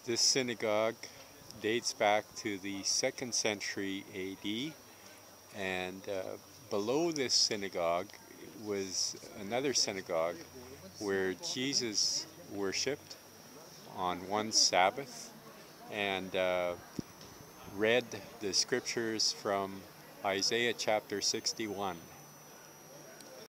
This synagogue dates back to the 2nd century AD, and below this synagogue was another synagogue where Jesus worshipped on one Sabbath and read the scriptures from Isaiah chapter 61.